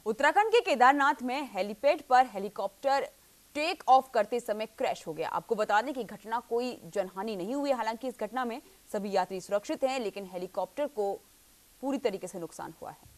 उत्तराखंड के केदारनाथ में हेलीपैड पर हेलीकॉप्टर टेक ऑफ करते समय क्रैश हो गया। आपको बता दें कि घटना कोई जनहानि नहीं हुई। हालांकि इस घटना में सभी यात्री सुरक्षित हैं, लेकिन हेलीकॉप्टर को पूरी तरीके से नुकसान हुआ है।